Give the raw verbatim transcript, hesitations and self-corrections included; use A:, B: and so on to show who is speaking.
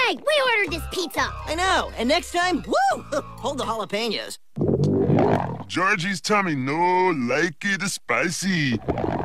A: Hey, we ordered this pizza.
B: I know, and next time, woo! Hold the jalapenos.
C: Georgie's tummy, no, likey the spicy.